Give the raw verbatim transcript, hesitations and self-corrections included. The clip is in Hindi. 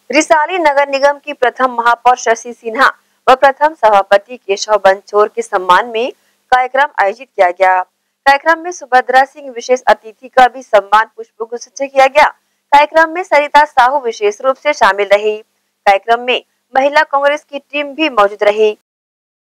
रिसाली नगर निगम की प्रथम महापौर शशि सिन्हा व प्रथम सभापति केशव बंचोर के सम्मान में कार्यक्रम आयोजित किया गया। कार्यक्रम में सुभद्रा सिंह विशेष अतिथि का भी सम्मान पुष्पगुच्छ से किया गया। कार्यक्रम में सरिता साहू विशेष रूप से शामिल रही। कार्यक्रम में महिला कांग्रेस की टीम भी मौजूद रही।